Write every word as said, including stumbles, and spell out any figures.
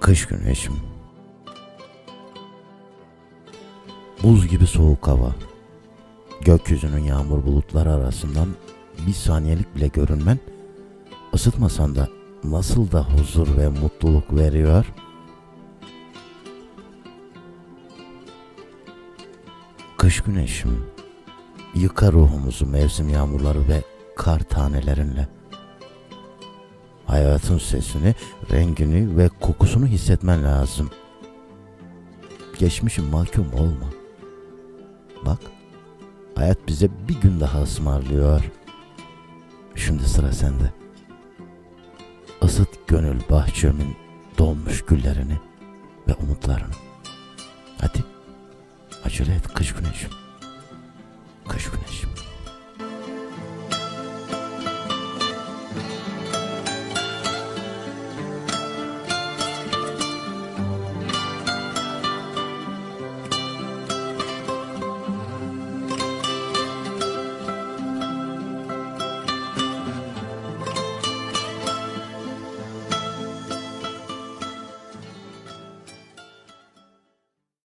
Kış güneşim. Buz gibi soğuk hava. Gökyüzünün yağmur bulutları arasından bir saniyelik bile görünmen, ısıtmasan da nasıl da huzur ve mutluluk veriyor. Kış güneşim, yıka ruhumuzu mevsim yağmurları ve kar tanelerinle. Hayatın sesini, rengini ve kokusunu hissetmen lazım. Geçmişin mahkum olma. Bak, hayat bize bir gün daha ısmarlıyor. Şimdi sıra sende. Isıt gönül bahçemin donmuş güllerini ve umutlarını. Hadi, acele et kış güneşim. Kış güneşim.